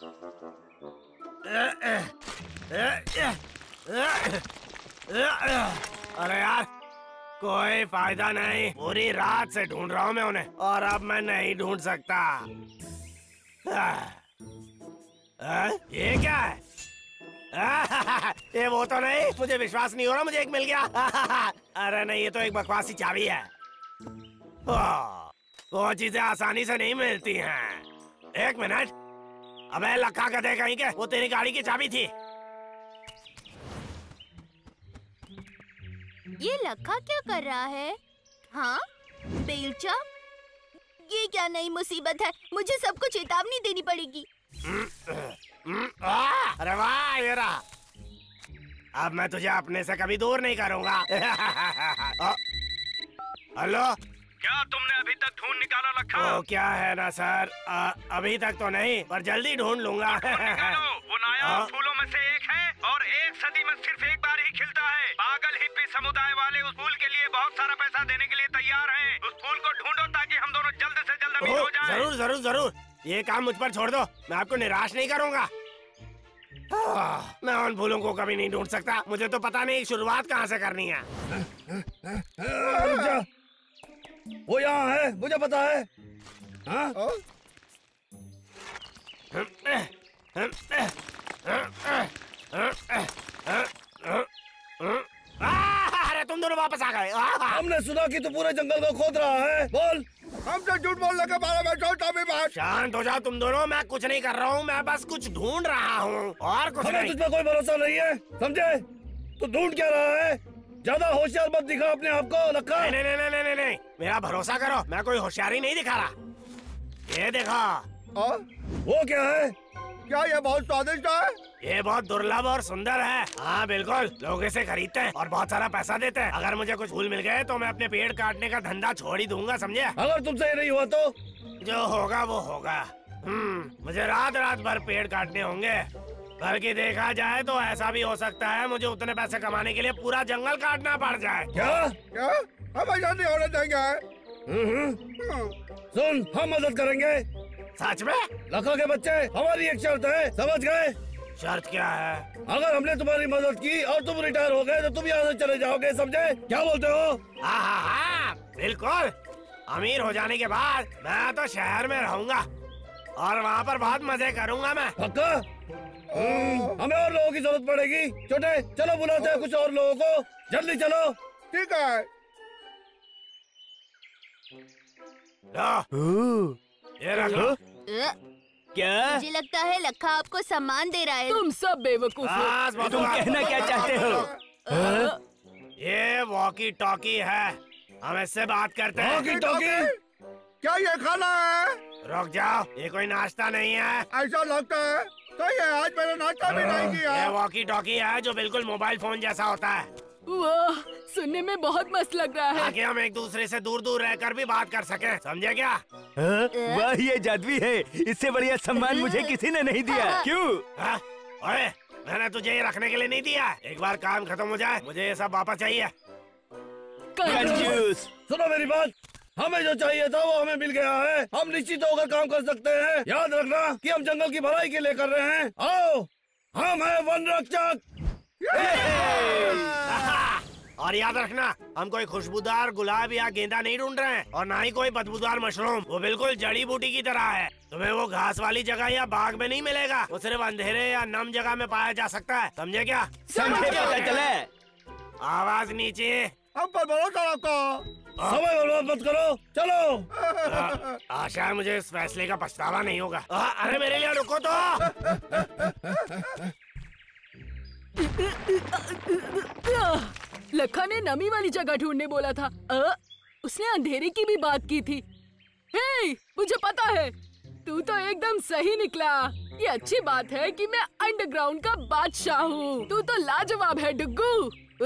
अरे यार कोई फायदा नहीं, पूरी रात से ढूंढ रहा हूँ मैं उन्हें और अब मैं नहीं ढूंढ सकता। ये क्या है? ये वो तो नहीं, मुझे विश्वास नहीं हो रहा, मुझे एक मिल गया। अरे नहीं, ये तो एक बकवासी चाबी है। वो चीजें आसानी से नहीं मिलती हैं। एक मिनट, अबे लक्का गधे कहीं के, वो तेरी गाड़ी की चाबी थी। ये लक्का क्या कर रहा है? हाँ बेलचा, ये क्या नई मुसीबत है? मुझे सबको चेतावनी देनी पड़ेगी। अरे वाह, ये रहा। अब मैं तुझे अपने से कभी दूर नहीं करूंगा। हेलो, क्या तुमने अभी तक ढूंढ निकाला लक्का? वो क्या है ना सर, अभी तक तो नहीं, पर जल्दी ढूंढ लूंगा। वो नायाब फूलों में से एक है और एक सदी में सिर्फ एक बार ही खिलता है। पागल हिप्पी समुदाय वाले उस फूल के लिए बहुत सारा पैसा देने के लिए तैयार हैं। उस फूल को ढूंढो ताकि हम दोनों जल्द से जल्द अमीर हो जाएं। जरूर जरूर जरूर, ये काम मुझ पर छोड़ दो, मैं आपको निराश नहीं करूंगा। मैं उन फूलों को कभी नहीं ढूंढ सकता, मुझे तो पता नहीं शुरुआत कहाँ से करनी है। वो यहाँ है, मुझे पता है। हाँ? अरे तुम दोनों वापस आ गए। हमने सुना कि तू पूरे जंगल को खोद रहा है। बोल। हमसे झूठ बोलने के बारे में सोचा भी बात। शांत हो जाओ तुम दोनों, मैं कुछ नहीं कर रहा हूँ, मैं बस कुछ ढूंढ रहा हूँ और कुछ नहीं। तुझ पे कोई भरोसा नहीं है, समझे? तू ढूंढ क्या रहा है? ज्यादा होशियार मत दिखा अपने आप को लक्का। नहीं नहीं नहीं नहीं नहीं, मेरा भरोसा करो, मैं कोई होशियारी नहीं दिखा रहा। ये देखो। वो क्या है? क्या ये बहुत स्वादिष्ट है? ये बहुत दुर्लभ और सुंदर है। हाँ बिल्कुल, लोग इसे खरीदते हैं और बहुत सारा पैसा देते हैं। अगर मुझे कुछ फूल मिल गए तो मैं अपने पेड़ काटने का धंधा छोड़ ही दूंगा, समझे? अगर तुमसे ये नहीं हुआ तो? जो होगा वो होगा। मुझे रात रात भर पेड़ काटने होंगे। बल्कि देखा जाए तो ऐसा भी हो सकता है मुझे उतने पैसे कमाने के लिए पूरा जंगल काटना पड़ जाए। क्या? क्या? हम ऐसा नहीं होने देंगे। सुन, हम मदद करेंगे। सच में? लक्का के बच्चे, हमारी एक शर्त है, समझ गए? शर्त क्या है? अगर हमने तुम्हारी मदद की और तुम रिटायर हो गए तो तुम यहाँ से चले जाओगे, समझे? क्या बोलते हो? हाँ, बिल्कुल। अमीर हो जाने के बाद मैं तो शहर में रहूंगा और वहाँ पर बहुत मजे करूंगा मैं। पक्का? हमें और लोगों की जरूरत पड़ेगी। छोटे, चलो बुलाते हैं कुछ और लोगों को, जल्दी चलो। ठीक है। ये रख लो। क्या? मुझे लगता है लक्का आपको सम्मान दे रहा है। तुम सब बेवकूफ हो। तुम कहना क्या चाहते हो? ये वॉकी टॉकी है, हम इससे बात करते हैं। Walkie talkie? क्या ये खाना है? रुक जाओ, ये कोई नाश्ता नहीं है। ऐसा लगता है तो ये आज मैंने नाश्ता भी नहीं किया। ये वॉकी टॉकी है जो बिल्कुल मोबाइल फोन जैसा होता है। वाह, सुनने में बहुत मस्त लग रहा है। ताकि हम एक दूसरे से दूर दूर रहकर भी बात कर सके, समझे क्या? वाह, ये जादुई है, इससे बढ़िया सम्मान मुझे किसी ने नहीं दिया। क्यों? ओए, मैंने तुझे ये रखने के लिए नहीं दिया। एक बार काम खत्म हो जाए मुझे ये सब वापस चाहिए। कंजूस। सुनो मेरी बात, हमें जो चाहिए था वो हमें मिल गया है। हम निश्चित होकर काम कर सकते हैं। याद रखना कि हम जंगल की भलाई के लिए कर रहे हैं। आओ, हम हैं वन रक्षक। और याद रखना, हम कोई खुशबूदार गुलाब या गेंदा नहीं ढूंढ रहे हैं और ना ही कोई बदबूदार मशरूम। वो बिल्कुल जड़ी बूटी की तरह है। तुम्हें वो घास वाली जगह या बाग में नहीं मिलेगा, वो सिर्फ अंधेरे या नम जगह में पाया जा सकता है, समझे क्या? समझे, पता चला। आवाज नीचे। हम पर भरोसा रखो। समय बर्बाद मत करो, चलो। आशा है मुझे इस फैसले का पछतावा नहीं होगा। अरे मेरे लिए रुको तो। लखा ने नमी वाली जगह ढूंढने बोला था। उसने अंधेरे की भी बात की थी। हे, मुझे पता है, तू तो एकदम सही निकला। ये अच्छी बात है कि मैं अंडरग्राउंड का बादशाह हूँ। तू तो लाजवाब है डुग्गू।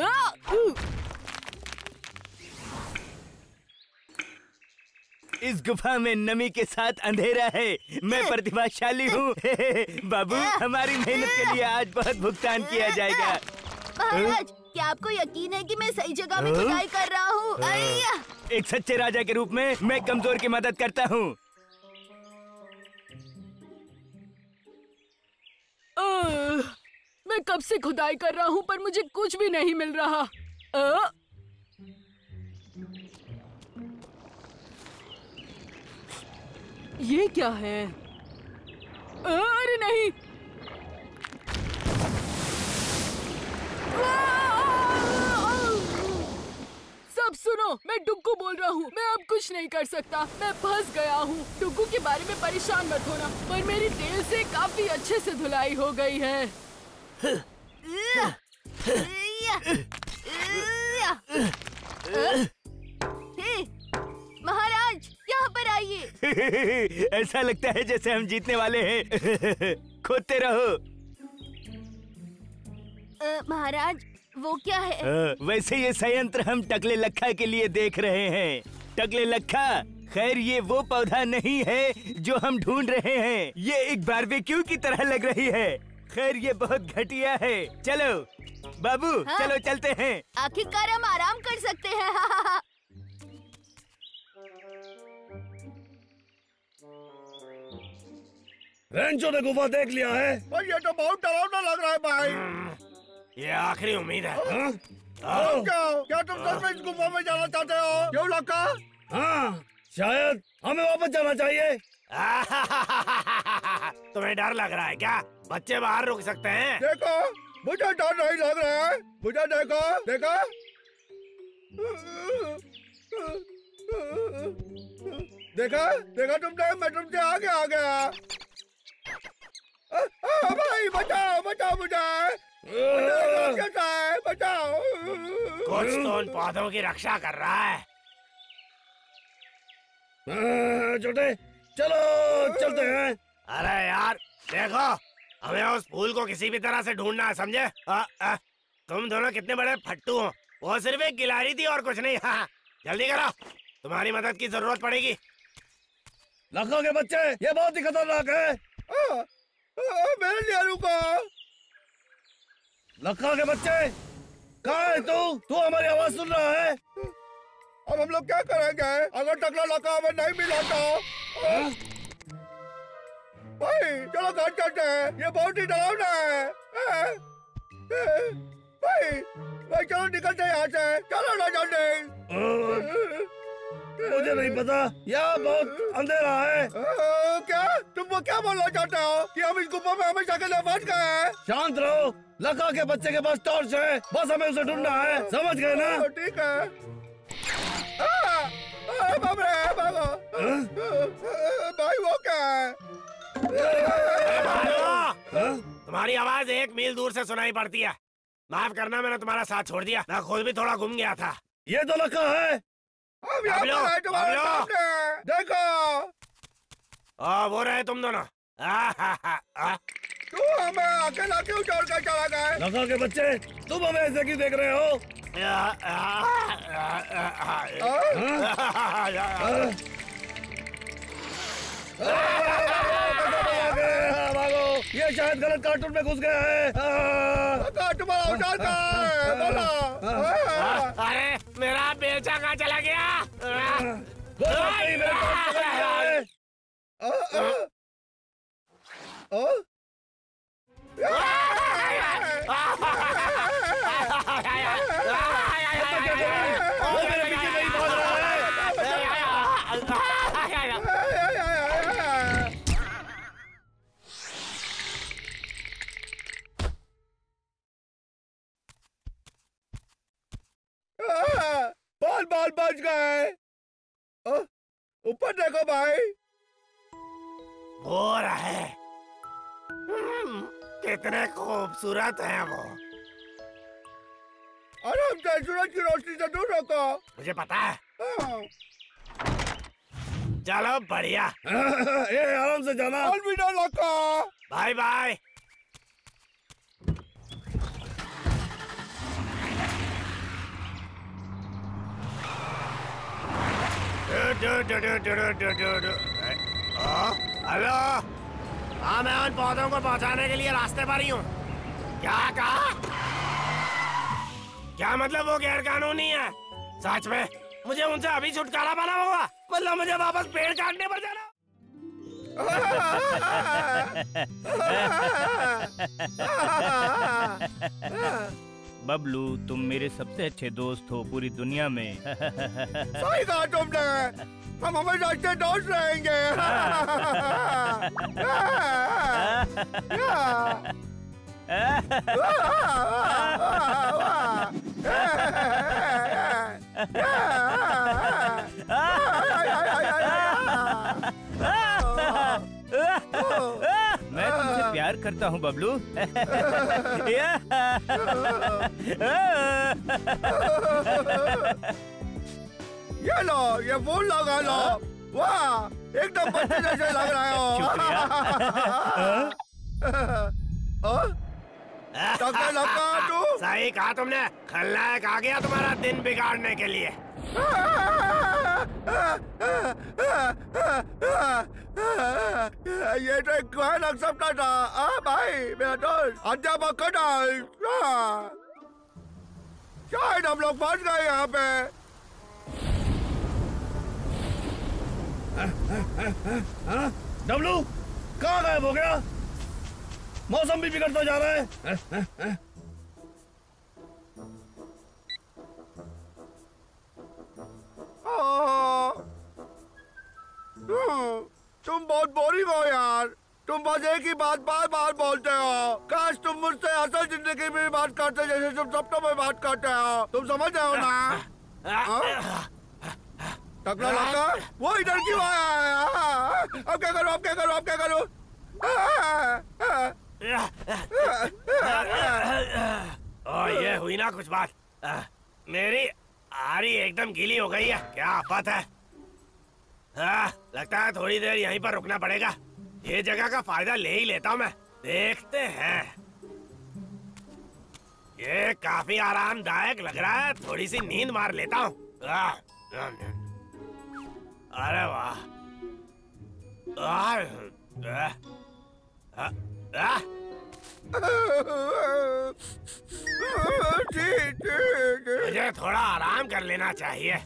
इस गुफा में नमी के साथ अंधेरा है। मैं प्रतिभाशाली हूँ। बाबू, हमारी मेहनत के लिए आज बहुत भुगतान किया जाएगा। महाराज, क्या आपको यकीन है कि मैं सही जगह में खुदाई कर रहा हूँ? एक सच्चे राजा के रूप में मैं कमजोर की मदद करता हूँ। मैं कब से खुदाई कर रहा हूँ पर मुझे कुछ भी नहीं मिल रहा। ये क्या है? अरे नहीं! सब सुनो, मैं डुग्गू बोल रहा हूँ। मैं अब कुछ नहीं कर सकता, मैं फंस गया हूँ। डुग्गू के बारे में परेशान मत होना, पर मेरी तेल से काफी अच्छे से धुलाई हो गई है। महाराज, यहाँ पर आइए। ऐसा लगता है जैसे हम जीतने वाले हैं। खोदते रहो। महाराज, वो क्या है? वैसे ये संयंत्र हम टकले लखा के लिए देख रहे हैं। टकले लखा, खैर ये वो पौधा नहीं है जो हम ढूंढ रहे हैं। ये एक बारबेक्यू की तरह लग रही है। खैर ये बहुत घटिया है। चलो बाबू, हाँ? चलो चलते हैं। आखिरकार हम आराम कर सकते हैं। रेंचो ने गुफा देख लिया है। और ये तो बहुत डरावना लग रहा है भाई। ये आखिरी उम्मीद है। हाँ? क्या तुम सच में इस गुफा में जाना चाहते हो? क्यों लक्का? हाँ, शायद हमें वापस जाना चाहिए। तुम्हें डर लग रहा है क्या? बच्चे बाहर रुक सकते हैं। देखो, मुझे डर नहीं लग रहा है। मुझे देखो, देखो। देखा, देखा तुमने? मैं तुमसे आगे आ गया। भाई बचाओ, बचाओ मुझे। बचाओ। कुछ तो उन पौधों की रक्षा कर रहा है। छोटे, चलो चलते हैं। अरे यार देखो, हमें उस फूल को किसी भी तरह से ढूंढना है, समझे? तुम दोनों कितने बड़े फट्टू हो। वो सिर्फ एक गिलहरी थी और कुछ नहीं। हाँ, जल्दी करो, तुम्हारी मदद की जरूरत पड़ेगी। लखा के बच्चे, ये बहुत ही खतरनाक है। मेरे लिए रुको। लखा के बच्चे, कहाँ है तू? तू हमारी आवाज सुन रहा है? अब हम लोग क्या करेंगे अगर टकला लखा हमें नहीं मिला तो? भाई चलो घर चलते हैं, ये बहुत ही डरावना है। भाई चलो निकलते हैं यहाँ से। चलो ना जल्दी। मुझे नहीं पता, यहाँ बहुत अंधेरा है। क्या तुम वो क्या बोलना चाहते हो कि हम इस गुफा में हमेशा के लिए फंस गए हैं? शांत रहो। लखा के बच्चे के पास टॉर्च है, बस हमें उसे ढूंढना है। समझ गए ना? ठीक है। भागो। भाई वो क्या है? तुम्हारी आवाज 1 मील दूर से सुनाई पड़ती है। माफ करना, मैंने तुम्हारा साथ छोड़ दिया। मैं खुद भी थोड़ा घूम गया था। ये तो लखा है। अब यहाँ पर है तुम्हारे सामने। देखो, वो रहे तुम दोनों। तू हमें अकेला क्यों छोड़ कर चला गया? लखा के बच्चे, तुम हमें ऐसे क्यों देख रहे हो? भागो, ये शायद गलत कार्टून में घुस गया है। तुम्हारा औजार कहाँ है? बोलो। अरे मेरा बेलचा कहाँ चला गया? बाल बच गए। ऊपर देखो भाई। वो रहे। कितने खूबसूरत हैं वो। आराम से, सूरज की रोशनी से दूर रखो। मुझे पता है। चलो बढ़िया। ये आराम से जाना। अलविदा लखा। Bye bye. हेलो, हाँ मैं उन पौधों को पहुंचाने के लिए रास्ते पर ही हूँ। क्या कहा? क्या मतलब वो गैर कानूनी है? सच में मुझे उनसे अभी छुटकारा पाना होगा, मतलब मुझे वापस पेड़ काटने पर जाना। बबलू, तुम मेरे सबसे अच्छे दोस्त हो पूरी दुनिया में। सही कहा तुमने, हम हमेशा अच्छे दोस्त रहेंगे। मैं तुमसे प्यार करता हूँ बबलू। ये लो, ये फूल लगा लो। वाह, एकदम बच्चे जैसे लग रहे हो। टकले लक्का तू। सही कहा तुमने, खलनायक आ गया तुम्हारा दिन बिगाड़ने के लिए। ये तो एक भयानक सपना था। भाई मेरा दोस्त अध्यापक कटाल। शायद हम लोग फंस गए यहाँ पे। डब्लू कहाँ गायब हो गया? मौसम भी बिगड़ता जा रहा है। तुम बहुत बोरिंग हो यार। तुम बस एक ही बात बार बार बोलते हो। काश तुम मुझसे असल जिंदगी में बात करते जैसे तुम सपनों में बात करते हो। तुम समझ रहे हो ना? टकला लगा, वो इधर क्यों आया? अब क्या करो, अब क्या करो, अब क्या करो? ये हुई ना कुछ बात। मेरी आरी एकदम गीली हो गई है। क्या आफत है। लगता है थोड़ी देर यहीं पर रुकना पड़ेगा। ये जगह का फायदा ले ही लेता हूँ मैं। देखते हैं। ये काफी आरामदायक लग रहा है। थोड़ी सी नींद मार लेता हूँ। अरे वाह। मुझे थोड़ा आराम कर लेना चाहिए।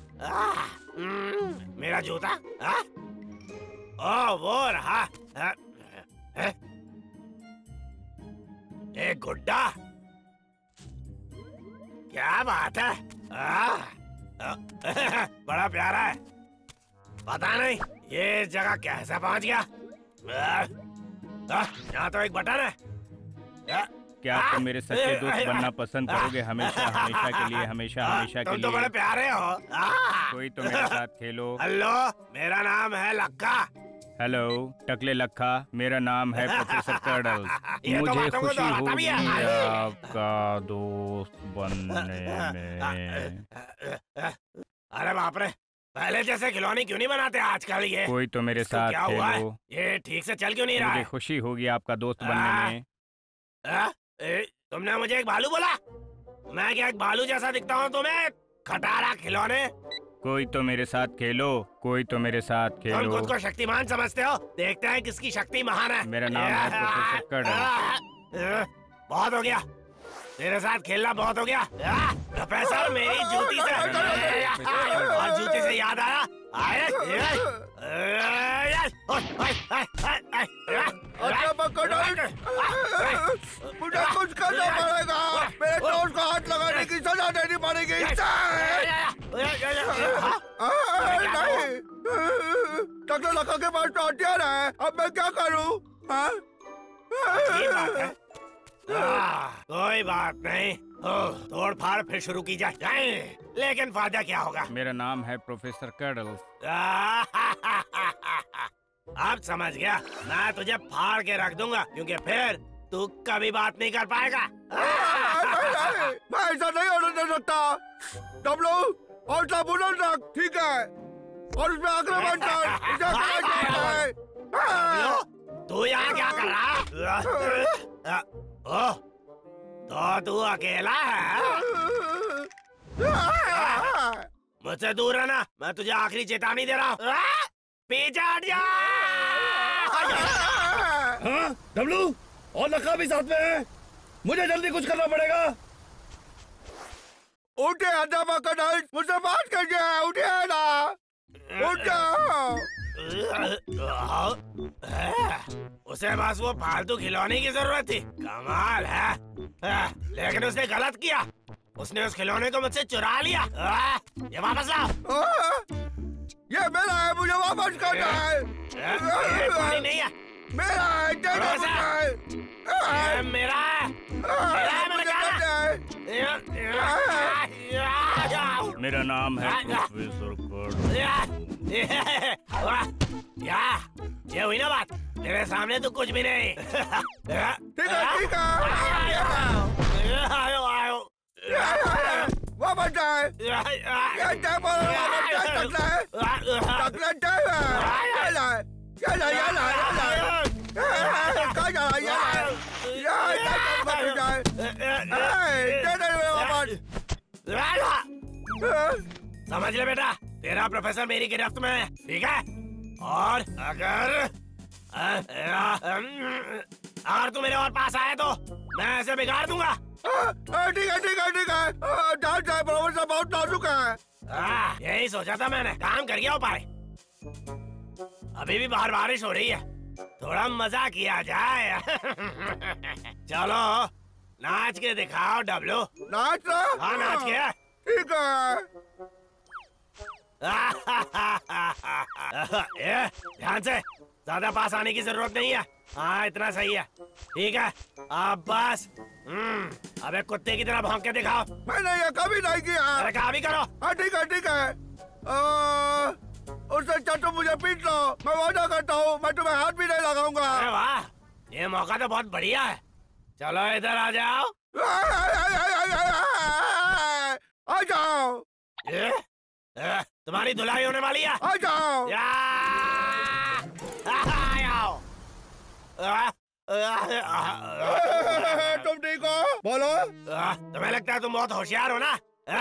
मेरा जूता? वो रहा। एक गुड्डा। क्या बात है। बड़ा प्यारा है। पता नहीं ये जगह कैसे पहुंच गया। यहाँ तो एक बटन है। क्या तुम मेरे सच्चे दोस्त बनना पसंद करोगे? हमेशा हमेशा के लिए, हमेशा हमेशा के लिए। तुम तो बड़े प्यारे हो। कोई तो मेरे साथ खेलो। हेलो, मेरा नाम है लक्का। हेलो टकले लक्का, मेरा नाम है प्रोफेसर कर्डल। ये तो मुझे बातों को खुशी दोहराता भी होगी है। आपका दोस्त बनने में। अरे बाप रे, पहले जैसे खिलौने क्यों नहीं बनाते आजकल ये? कोई तो मेरे इसको साथ क्या हुआ है? खेलो। ये ठीक से चल क्यों नहीं रहा मुझे है? खुशी होगी आपका दोस्त बनने में। तुमने मुझे एक भालू बोला? मैं क्या एक भालू जैसा दिखता हूँ तुम्हें? खटारा खिलौने। कोई तो मेरे साथ खेलो, कोई तो मेरे साथ तुम खेलो। खुद को शक्तिमान समझते हो? देखते हैं किसकी शक्ति महान है। मेरा नाम है प्रोफेसर कर्डल। बहुत हो गया, तेरे साथ खेलना बहुत हो गया। प्रोफेसर मेरी जूती से और जूती से याद आया। मुझे कुछ करना पड़ेगा। मेरे दोस्त को हाथ लगाने की सजा देनी पड़ेगी। नहीं, टकला लगा के पास तो हथियार है। अब मैं क्या करूं? कोई बात नहीं, तोड़ फाड़ फिर शुरू की जाए। लेकिन फायदा क्या होगा? मेरा नाम है प्रोफेसर कर्डल। अब समझ गया। मैं तुझे फाड़ के रख दूंगा, क्योंकि फिर तू कभी बात नहीं कर पाएगा। मैं ऐसा नहीं होने दे सकता। डब्लू, हौसला बुलंद रख, ठीक है? और उसमें आक्रमण कर। तू यहाँ क्या कर रहा है? तो तू अकेला है? मुझसे दूर रहना, मैं तुझे आखिरी चेतावनी दे रहा हूँ। पीछे हट जा। हाँ, डब्लू और लक्का भी साथ में है। मुझे जल्दी कुछ करना पड़ेगा। उठे अध्यापक, मुझसे बात कीजिए। उठिए ना, उठ जाओ। उसे बस वो फालतू खिलौने की जरूरत थी। कमाल है। लेकिन उसने गलत किया। उसने उस खिलौने को मुझसे चुरा लिया। ये वापस लाओ। ये मेरा है, मुझे वापस करना है। ये तुम्हारी नहीं है। मेरा है, दे दो मुझे। ये मेरा है। मेरा है, मैंने कहा ना। मेरा नाम है प्रोफेसर कट। ये हुई ना बात। तेरे सामने तो कुछ भी नहीं। ठीक है, ठीक है। वापस जाए। ये टेबल वापस जाए, टकला है। टकला टेबल है। ये लाए, ये लाए, ये लाए, ये लाए। कहाँ जा रहा है? ये लाए। ये टेबल वापस जाए। दे दे वापस। समझ ले बेटा, तेरा प्रोफेसर मेरी गिरफ्त में है, ठीक है? और अगर तू मेरे और पास आए तो मैं ऐसे बिगाड़ दूंगा। ठीक है, ठीक है, ठीक है। जान जाए, प्रोफेसर बहुत नाजुक है। यही सोचा था मैंने। काम कर गया उपाय। अभी भी बाहर बारिश हो रही है, थोड़ा मजा किया जाए। चलो नाच के दिखाओ डब्लू। नाच रहा? हाँ नाच के। ठीक है। ध्यान से, ज्यादा पास आने की जरूरत नहीं है। हाँ इतना सही है, ठीक है। अब बस अबे कुत्ते की तरह भौंक के दिखाओ। मैंने ये कभी नहीं किया। अरे कहा भी करो। हाँ ठीक है, ठीक है। उससे अच्छा तुम मुझे पीट लो, मैं वादा करता हूँ मैं तुम्हें हाथ भी नहीं लगाऊंगा। अरे वाह, ये मौका तो बहुत बढ़िया है। चलो इधर आ जाओ। आ जाओ। तुम्हारी धुलाई होने वाली है। आ जाओ। तुम ठीक हो? बोलो। तुम्हें लगता है तुम बहुत होशियार हो ना?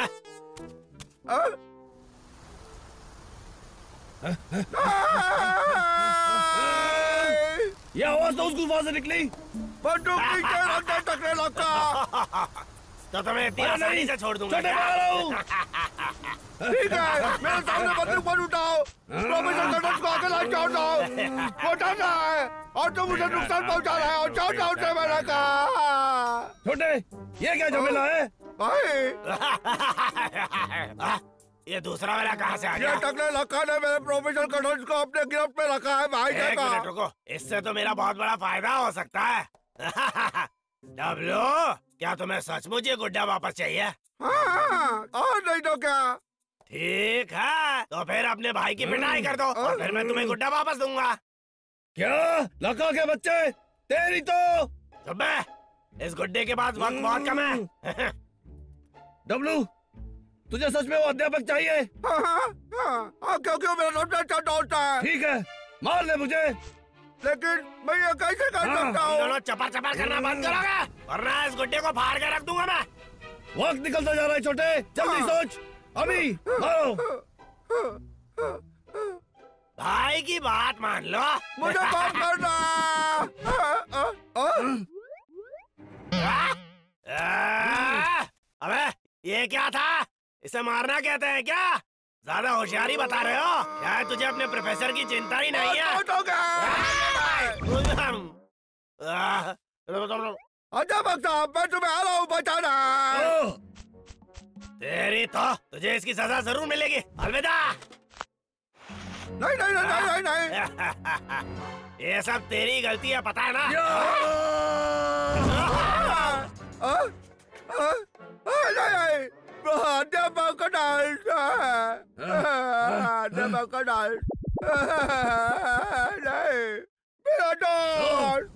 ये आवाज तो उस गुफा से निकली। बंदूक नीचे रख दे, टकले लड़का। तो तुम्हें इतनी आसानी से छोड़ दूंगा छोटे क्या? ठीक है, मेरे सामने बंदूक मत उठाओ। प्रोफेसर कटर्स को आगे ला छोड़ो। वो डर रहा है और तुम उसे नुकसान पहुंचा रहे हो। छोड़ो उसे, मैंने कहा। छोटे, ये क्या झमेला है? भाई, ये दूसरा वाला कहाँ से आ ये गया? टकले लड़का ने मेरे प्रोफेसर कटर्स को अपने गिरफ्त में रखा है। भाई एक देखा। मिनट रुको, इससे तो मेरा बहुत बड़ा फायदा हो सकता है। डब्लू, क्या तुम्हें सचमुच ये गुड्डा वापस चाहिए? हाँ, और नहीं तो क्या। ठीक है, तो फिर अपने भाई की पिटाई कर दो और फिर मैं तुम्हें गुड्डा वापस दूंगा। क्या लका के बच्चे, तेरी तो। सुबह, इस गुड्डे के पास वक्त बहुत कम है। डब्लू, तुझे सच में वो अध्यापक चाहिए? क्योंकि वो मेरा सबसे अच्छा दोस्त है। ठीक है, मार ले मुझे। लेकिन मैं ये कैसे कर सकता तुम हूँ? दोनों चपर चपर करना बंद करोगे वरना इस गुड्डे को फाड़ के रख दूंगा मैं। वक्त निकलता जा रहा है छोटे, जल्दी सोच। अभी मारो। भाई की बात मान लो। मुझे माफ करना। अबे ये क्या था? इसे मारना कहते हैं क्या? ज्यादा होशियारी बता रहे हो? शायद तुझे अपने प्रोफेसर की चिंता ही नहीं है। अध्यापक साहब, मैं तुम्हें आ रहा हूँ बचाना। तेरी तो तुझे इसकी सजा जरूर मिलेगी। अलविदा। नहीं नहीं नहीं नहीं नहीं। ये सब तेरी गलती है, पता है ना? नहीं, अध्यापक का डांस, अध्यापक का डांस, नहीं, मेरा डांस।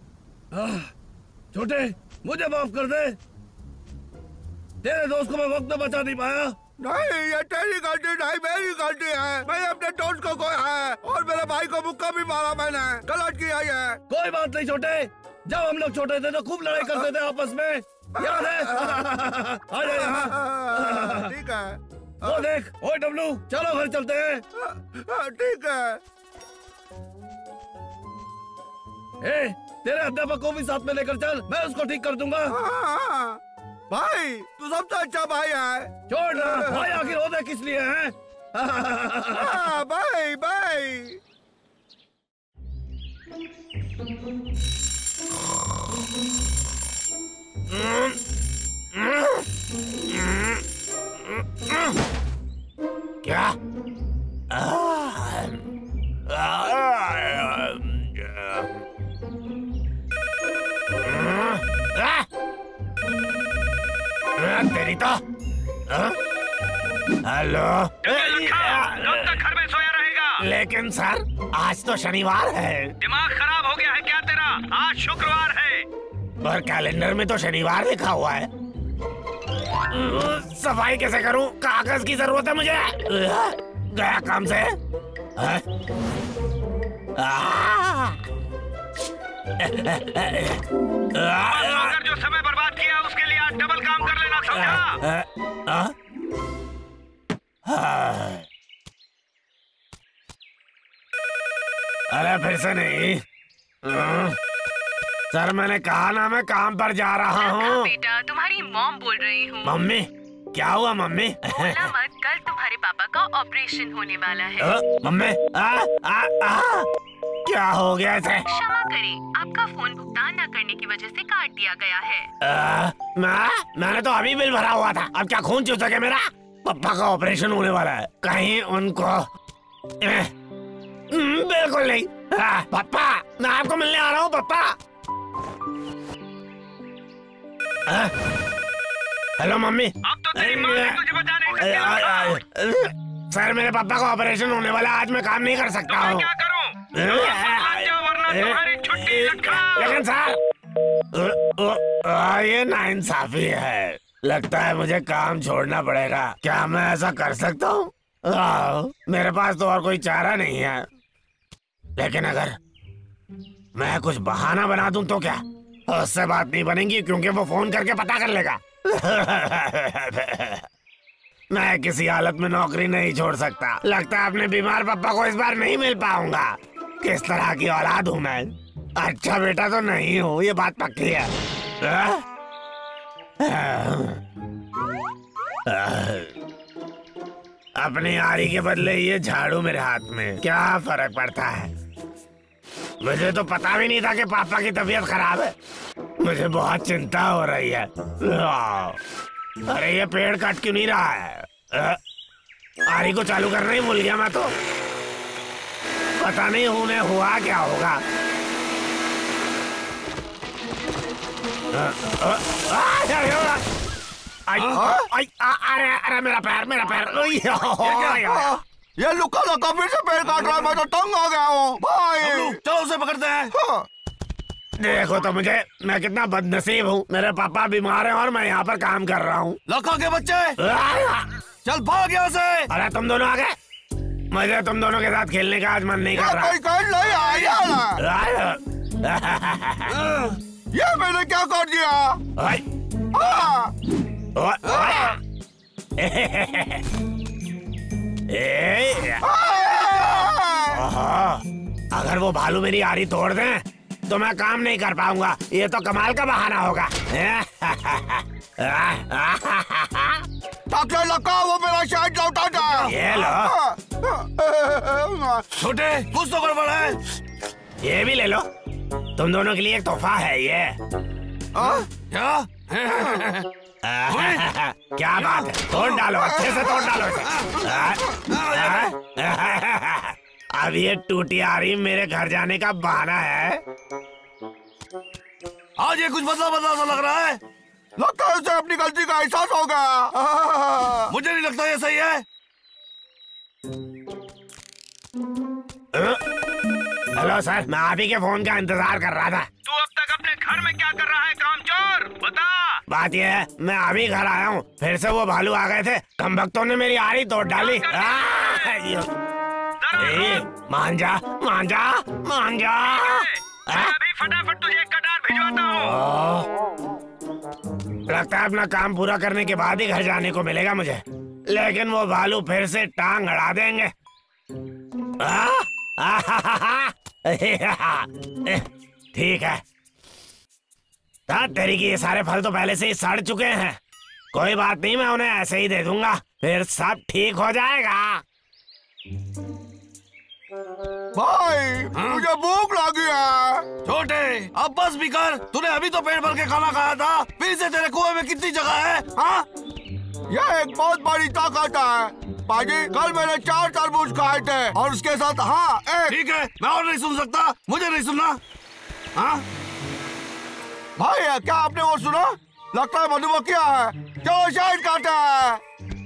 छोटे, मुझे माफ कर दे। तेरे दोस्त को मैं वक्त में बचा नहीं पाया। नहीं, ये तेरी गलती नहीं, मेरी गलती है। मैंने अपने दोस्त को खोया है और मेरे भाई को मुक्का भी मारा मैंने। गलत किया ये। कोई बात नहीं छोटे, जब हम लोग छोटे थे तो खूब लड़ाई करते थे आपस में, याद है? आ जा यहाँ। ठीक है। वो देख, ओए डब्लू, चलो घर चलते हैं। ठीक है। ए, तेरे अध्यापक को भी साथ में लेकर चल, मैं उसको ठीक कर दूंगा। भाई, तू सबसे अच्छा भाई है। छोड़ ना, भाई आखिर होते किस लिए हैं? भाई भाई। क्या? तेरी तो हेलो। कब तक घर में सोया रहेगा? लेकिन सर आज तो शनिवार है। दिमाग खराब हो गया है क्या तेरा? आज शुक्रवार है। पर कैलेंडर में तो शनिवार लिखा हुआ है। सफाई कैसे करूं? कागज की जरूरत है मुझे। गया काम से। अगर जो समय बर्बाद किया उसके लिए आज डबल काम कर लेना, समझा? अरे फिर से नहीं। सर मैंने कहा ना मैं काम पर जा रहा हूँ। बेटा तुम्हारी मॉम बोल रही हूँ। मम्मी क्या हुआ मम्मी? बोला मत, कल तुम्हारे पापा का ऑपरेशन होने वाला है। मम्मी क्या हो गया इसे? क्षमा करें, आपका फोन भुगतान न करने की वजह से काट दिया गया है। मैंने तो अभी बिल भरा हुआ था। अब क्या खून चूसा क्या मेरा? पापा का ऑपरेशन होने वाला है। कहीं उनको बिल्कुल नहीं। पापा मैं आपको मिलने आ रहा हूँ पापा। हेलो मम्मी। अब तो तेरी माँ भी तुझे बचा नहीं सकती। सर मेरे पापा का ऑपरेशन होने वाला है। आज मैं काम नहीं कर सकता हूँ। क्या करूँ? वरना तुम्हारी छुट्टी लेकिन सर ये नाइंसाफी है। लगता है मुझे काम छोड़ना पड़ेगा। क्या मैं ऐसा कर सकता हूँ? मेरे पास तो और कोई चारा नहीं है। लेकिन अगर मैं कुछ बहाना बना दूं तो क्या? उससे बात नहीं बनेगी क्योंकि वो फोन करके पता कर लेगा। मैं किसी हालत में नौकरी नहीं छोड़ सकता। लगता है अपने बीमार पापा को इस बार नहीं मिल पाऊंगा। किस तरह की औलाद हूँ मैं? अच्छा बेटा तो नहीं हूँ, ये बात पक्की है। अपनी आरी के बदले ये झाड़ू मेरे हाथ में, क्या फर्क पड़ता है? मुझे तो पता भी नहीं था कि पापा की तबीयत खराब है। मुझे बहुत चिंता हो रही है। अरे ये पेड़ कट क्यों नहीं रहा है? आरी को चालू करना ही भूल गया मैं तो। पता नहीं उन्हें हुआ क्या होगा। अरे अरे मेरा पैर मेरा पैर। ये लुका लगा फिर से पेड़ काट रहा है। मैं तो तंग हो गया हूँ भाई। चलो उसे पकड़ते हैं। देखो तो मुझे, मैं कितना बदनसीब हूँ। मेरे पापा बीमार हैं और मैं यहाँ पर काम कर रहा हूँ। लखा के बच्चे चल भाग यहाँ से। अरे तुम दोनों आ गए? मुझे तुम दोनों के साथ खेलने का आज मन नहीं कर रहा। ये मैंने क्या कर दिया? अगर वो भालू मेरी आरी तोड़ दें तो मैं काम नहीं कर पाऊंगा। ये तो कमाल का बहाना होगा। डॉक्टर लगा वो मेरा शर्ट लौटा दे। ये लो। छोटे कुछ तो गड़बड़ है। ये भी ले लो, तुम दोनों के लिए एक तोहफा है ये। क्या? क्या बात है? तोड़ डालो, अच्छे से तोड़ डालो इसे। अब ये टूटी आरी मेरे घर जाने का बहाना है। आज ये कुछ बदला बदला सा लग रहा है। लगता है उसे अपनी गलती का एहसास होगा। मुझे नहीं लगता ये सही है। हेलो सर, मैं आप ही के फोन का इंतजार कर रहा था। तू अब तक अपने घर में क्या कर रहा है कामचोर? बता। बात यह है, मैं अभी घर आया हूँ, फिर से वो भालू आ गए थे। कमबख्तों ने मेरी आरी तोड़ डाली। मान जा मान जा मान जा। मैं अभी फटाफट तुझे एक कटार भिजवाता हूँ। लगता है अपना काम पूरा करने के बाद ही घर जाने को मिलेगा मुझे। लेकिन वो भालू फिर से टांग अड़ा देंगे। ठीक है, तेरी की ये सारे फल तो पहले से ही सड़ चुके हैं। कोई बात नहीं, मैं उन्हें ऐसे ही दे दूंगा, फिर सब ठीक हो जाएगा। भाई मुझे भूख लगी है। अब बस भी कर। तूने अभी तो पेट भर के खाना खाया था, फिर से तेरे कुएं में कितनी जगह है? हाँ, यह एक बहुत बड़ी ताकत है बाजी। कल मैंने 4 तरबूज खाए थे और उसके साथ हाँ एक। ठीक है, मैं और नहीं सुन सकता, मुझे नहीं सुनना। हाँ भाई, क्या आपने वो सुना? लगता है मधुमक्खियां है जो शहद खाते हैं।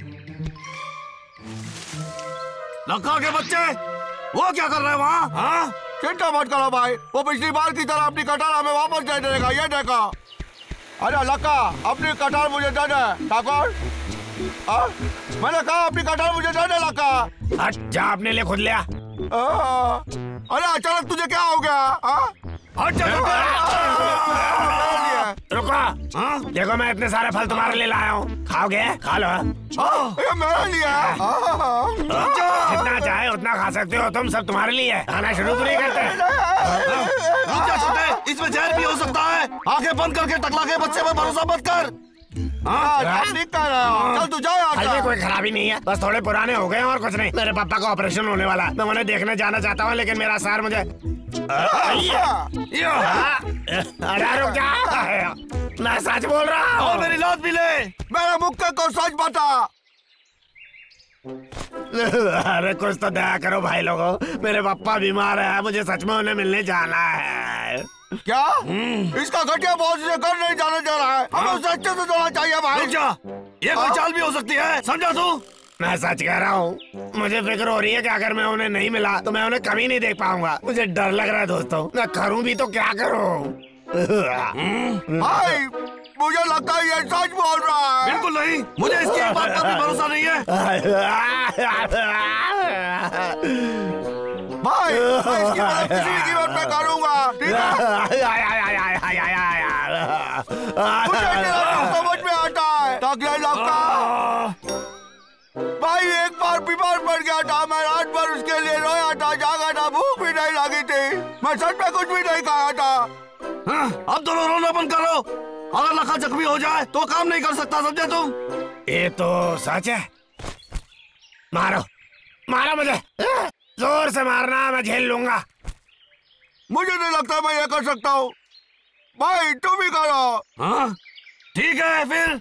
लखा के बच्चे, वो क्या कर रहे हैं वहाँ? हाँ, चिंता मत करो भाई, वो पिछली बार की तरह अपनी कटार हमें वापस दे देगा। ये देखो। अरे लक्का, अपनी कटार मुझे दे दे। ठाकुर, मैंने कहा अपनी कटार मुझे दे दे लक्का। हट जा, अपने लिए खुद लिया। अरे अचानक तुझे क्या हो गया? हट जा। रुको, देखो मैं इतने सारे फल तुम्हारे लिए लाया हूँ, खाओगे? खा लो। ये मेरे लिए है। जितना चाहे उतना खा सकते हो तुम, सब तुम्हारे लिए है। खाना शुरू नहीं करते। इसमें जहर भी हो सकता है। आंखें बंद करके टकला के बच्चे पर भरोसा मत कर। चल तू जा। फल में कोई खराबी नहीं है, बस थोड़े पुराने हो गए और कुछ नहीं। मेरे पापा का ऑपरेशन होने वाला है, मैं उन्हें देखने जाना चाहता हूँ, लेकिन मेरा सर मुझे अरे रुक जा, मैं सच बोल रहा हूँ। मेरी लात भी ले। मेरे मुक्के को सच बता। अरे कुछ तो दया करो भाई लोगों, मेरे पापा बीमार है, मुझे सच में उन्हें मिलने जाना है। क्या? इसका घटिया बहुत से घर नहीं जाने दे रहा है, हमें उसे अच्छे से जोड़ना चाहिए भाई। रुक जा, ये कोई चाल भी हो सकती है, समझा तू? मैं सच कह रहा हूँ, मुझे फिक्र हो रही है कि अगर मैं उन्हें नहीं मिला तो मैं उन्हें कभी नहीं देख पाऊंगा। मुझे डर लग रहा है दोस्तों, मैं करूँ भी तो क्या करूँ? भाई, मुझे लगता है ये सच बोल रहा है। बिल्कुल नहीं, मुझे इसकी एक बात पर भी भरोसा नहीं है। भाई, मैं इसकी मदद किसी भी कीमत पे करूंगा, ठीक है? मुझे तेरा समझ में आता है। टकले लक्का, भाई एक बार बीमार पड़ गया था, मैं रात भर उसके लिए रोया था, जागा था, भूख भी नहीं लगी थी, मैं सच में कुछ भी नहीं खाया था। अब दोनों रोना बंद करो। अगर लखा जख्मी हो जाए तो काम नहीं कर सकता, समझे तुम? ये तो सच है। मारो, मारो मुझे, जोर से मारना, मैं झेल लूंगा। मुझे नहीं लगता मैं ये कर सकता हूँ। भाई तुम ही करो। हाँ, ठीक है फिर।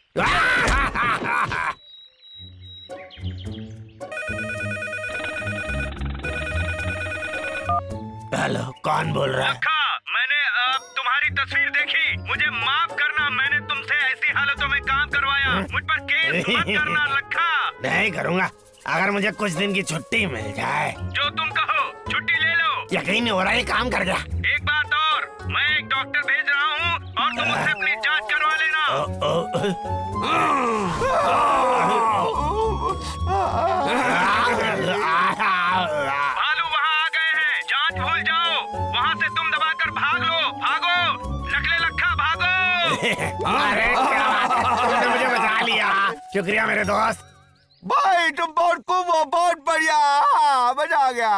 हेलो, कौन बोल रहा है? लखा, मैंने तुम्हारी तस्वीर देखी, मुझे माफ करना, मैंने तुमसे ऐसी हालतों में काम करवाया, मुझ पर केस मत करना लखा। नहीं करूँगा, अगर मुझे कुछ दिन की छुट्टी मिल जाए। जो तुम कहो, छुट्टी ले लो। यकीन नहीं हो रहा है, काम कर गया। एक बात और, मैं एक डॉक्टर भेज रहा हूँ और तुम उससे अपनी जांच करवा लेना। भालू वहाँ आ गए हैं, जांच भूल जाओ, वहाँ से तुम दबाकर भाग लो, भागो लकले लखा, भागो। अरे क्या बात है, तुमने मुझे बचा लिया, शुक्रिया मेरे दोस्त। भाई तुम बहुत खूब हो, बहुत बढ़िया, मजा आ गया।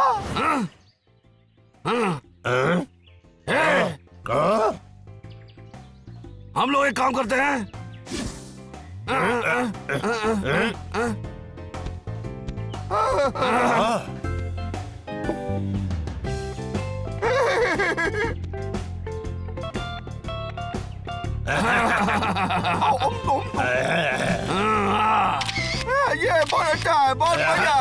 हम लोग एक काम करते हैं, ये बहुत अच्छा है, बहुत बढ़िया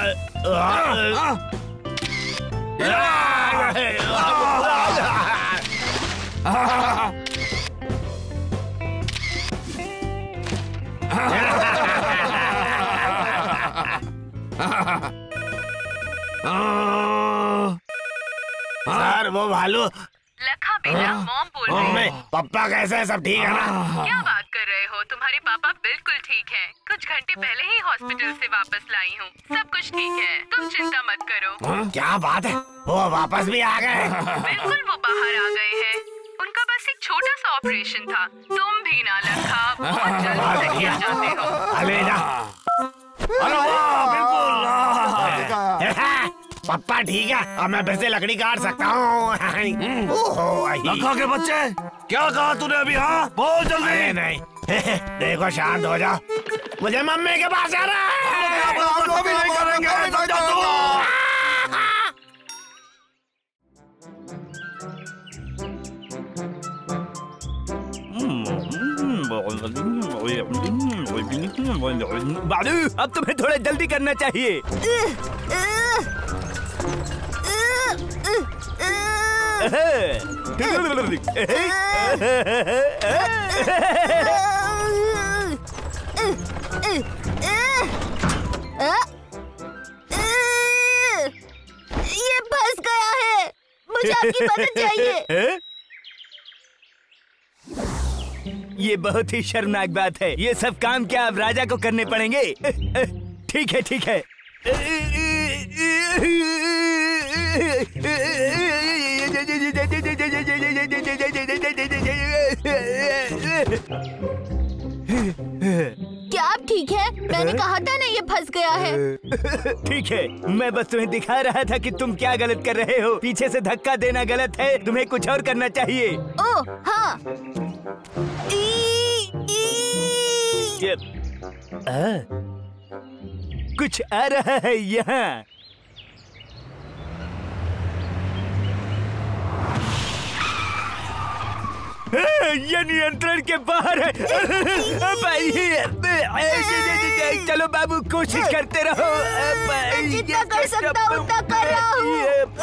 सर वो भालू। लखा बेटा, मॉम बोल रही मम्मी, है। पापा कैसे है, सब ठीक है ना? क्या बात कर रहे हो, तुम्हारे पापा बिल्कुल ठीक हैं। कुछ घंटे पहले ही हॉस्पिटल से वापस लाई हूँ, सब कुछ ठीक है, तुम चिंता मत करो। क्या बात है, वो वापस भी आ गए? बिल्कुल, वो बाहर आ गए हैं, उनका बस एक छोटा सा ऑपरेशन था। तुम भी ना लखा, बहुत जल्द सही हो जाते हो। अलविदा। अरे वाह, बिल्कुल। पापा ठीक है, अब मैं फिर से लकड़ी काट सकता हूँ। लखा के बच्चे, क्या कहा तूने अभी? हाँ, बोल जल्दी। अरे नहीं, देखो शांत हो जाओ, मुझे मम्मी के पास जाना है। कभी नहीं करेंगे, समझा तू? बालू, अब तुम्हें थोड़ा जल्दी करना चाहिए। ये फंस गया है, मुझे आपकी मदद चाहिए। ये बहुत ही शर्मनाक बात है। ये सब काम क्या अब राजा को करने पड़ेंगे? ठीक है, ठीक है। क्या आप ठीक है? मैंने कहा था ना ये फंस गया है। ठीक है, मैं बस तुम्हें दिखा रहा था कि तुम क्या गलत कर रहे हो। पीछे से धक्का देना गलत है, तुम्हें कुछ और करना चाहिए। ओह हाँ। कुछ आ रहा है यहाँ। ये नियंत्रण के बाहर है। चलो बाबू, कोशिश करते रहो। जितना कर सकता हूँ उतना कर रहा हूँ।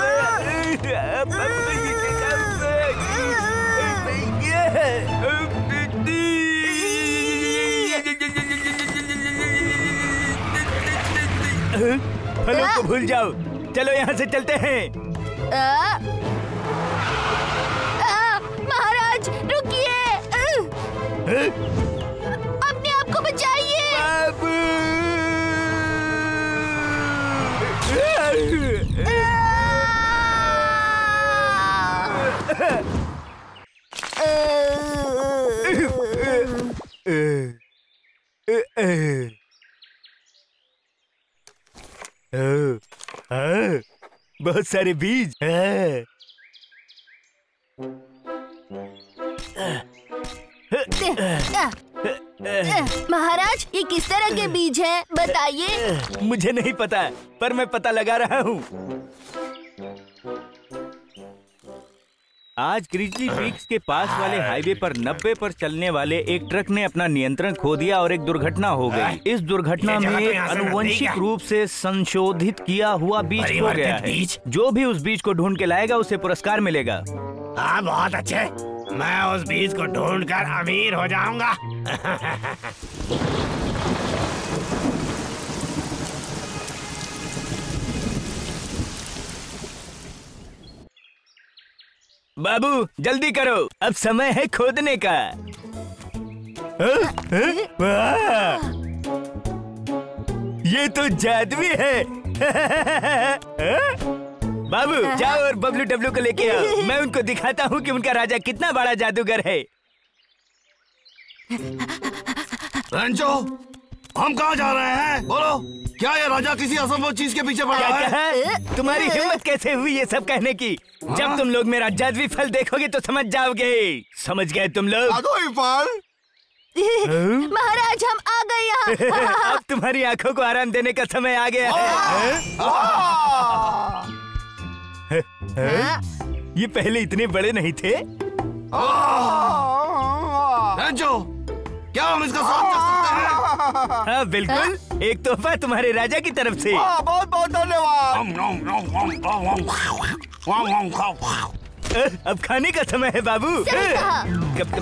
फलों को भूल जाओ, चलो यहाँ से चलते हैं। महाराज रुकिए, अपने आप को बचाइए। बहुत सारे बीज। महाराज, ये किस तरह के बीज हैं? बताइए। मुझे नहीं पता, पर मैं पता लगा रहा हूँ। आज ग्रिजली पीक्स के पास वाले हाईवे पर 90 पर चलने वाले एक ट्रक ने अपना नियंत्रण खो दिया और एक दुर्घटना हो गई। इस दुर्घटना में आनुवंशिक रूप से संशोधित किया हुआ बीज खो गया है। जो भी उस बीज को ढूंढ के लाएगा उसे पुरस्कार मिलेगा। हाँ, बहुत अच्छे। मैं उस बीज को ढूंढकर अमीर हो जाऊंगा। बाबू जल्दी करो, अब समय है खोदने का। ये तो जादुई है। बाबू जाओ और बबलू डब्लू को लेके आओ। मैं उनको दिखाता हूँ कि उनका राजा कितना बड़ा जादूगर है। रंजो, हम कहाँ जा रहे हैं? बोलो, क्या ये राजा किसी असंभव चीज के पीछे पड़ा है? तुम्हारी हिम्मत कैसे हुई ये सब कहने की? जब तुम लोग मेरा जादुई फल देखोगे तो समझ जाओगे। समझ गए तुम लोग? जादुई फल? महाराज, हम आ गए यहाँ। अब तुम्हारी आंखों को आराम देने का समय आ गया है। ये पहले इतने बड़े नहीं थे। रंजो, क्या हम इसका स्वाद कर सकते हैं? हाँ बिल्कुल, एक तोहफा तुम्हारे राजा की तरफ से। बहुत बहुत धन्यवाद। अब खाने का समय है बाबू। कब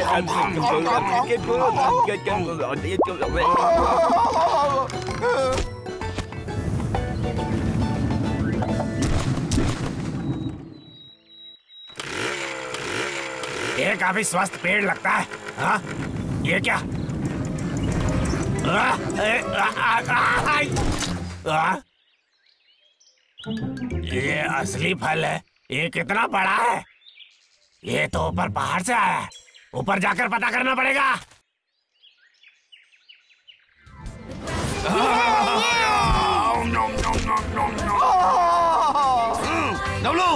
ये काफी स्वस्थ पेड़ लगता है। हाँ, ये क्या? ये असली फल है। ये कितना बड़ा है? ये तो ऊपर पहाड़ से आया है। ऊपर जाकर पता करना पड़ेगा। डब्लू,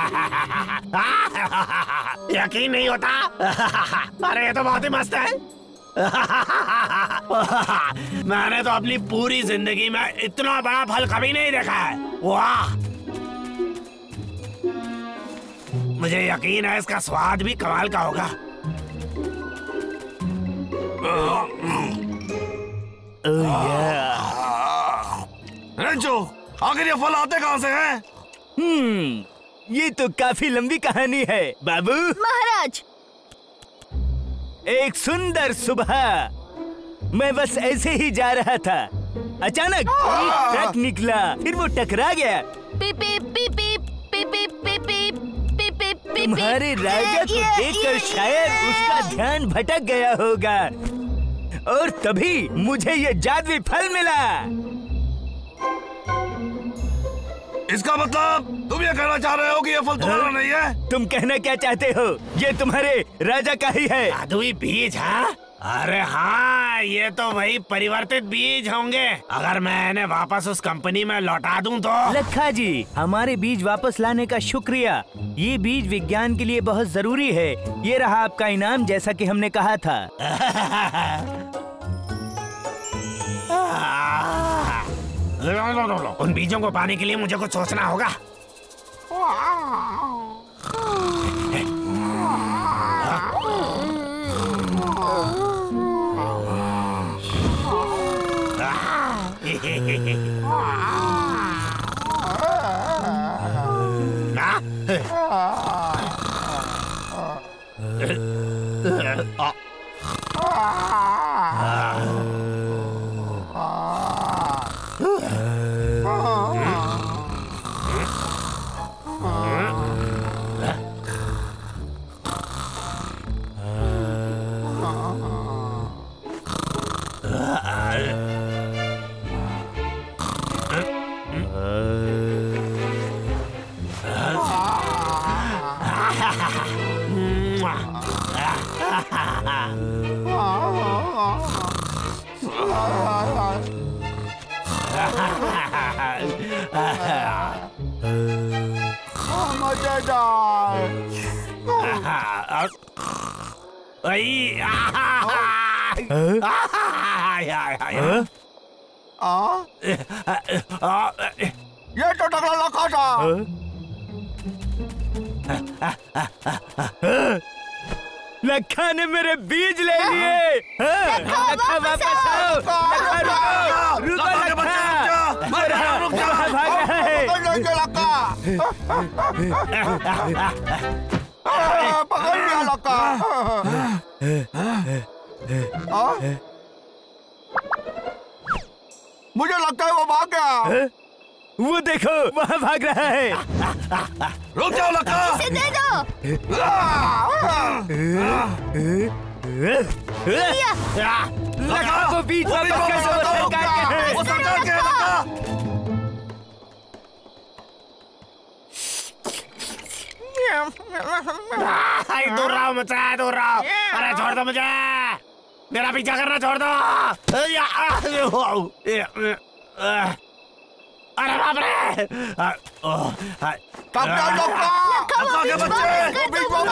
यकीन नहीं होता। अरे ये तो बहुत ही मस्त है। मैंने तो अपनी पूरी जिंदगी में इतना बड़ा फल कभी नहीं देखा है। वाह, मुझे यकीन है इसका स्वाद भी कमाल का होगा। जो आखिर ये फल आते कहाँ से हैं? ये तो काफी लंबी कहानी है बाबू। महाराज, एक सुंदर सुबह मैं बस ऐसे ही जा रहा था, अचानक एक ट्रक निकला, फिर वो टकरा गया। पीप पीप पीप पीप पीप पीप पीप पीप पीप पीप। तुम्हारे राजा को देखकर शायद उसका ध्यान भटक गया होगा और तभी मुझे ये जादुई फल मिला। इसका मतलब तुम ये कहना चाह रहे हो कि ये फल तुम्हारा नहीं है? तुम कहना क्या चाहते हो? ये तुम्हारे राजा का ही है। जादुई बीज है? अरे हाँ, ये तो वही परिवर्तित बीज होंगे। अगर मैं इन्हें वापस उस कंपनी में लौटा दूं तो। लखा जी, हमारे बीज वापस लाने का शुक्रिया। ये बीज विज्ञान के लिए बहुत जरूरी है। ये रहा आपका इनाम, जैसा कि हमने कहा था। उन बीजों को पाने के लिए मुझे कुछ सोचना होगा। ये तो टकला लखा था। लखा ने मेरे बीज ले लिए। लखा वापस आओ। लखा रुको, रुको लखा। रुक जा, भाग रहा है। पकड़ लिया लखा। मुझे लगता है वो भाग गया। वो देखो, वहाँ भाग रहा है। रुक जाओ लखा। इसे दे दो। लखा को बीज वापस कर दो। वो सरकार के है लखा। दूर रहो मुझसे, दूर रहो। अरे छोड़ दो मुझे, मेरा पीछा करना छोड़ दो। अरे बाप रे। लखा के बच्चे बीच में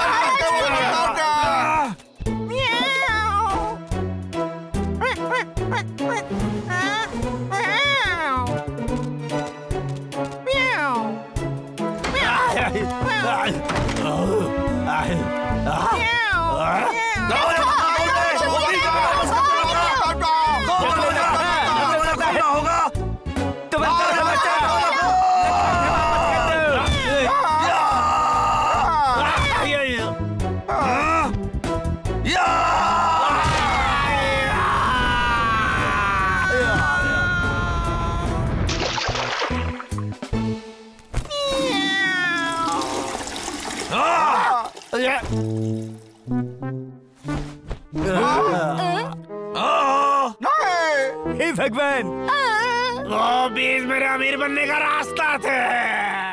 हे भगवान, वो बीज मेरे अमीर बनने का रास्ता थे।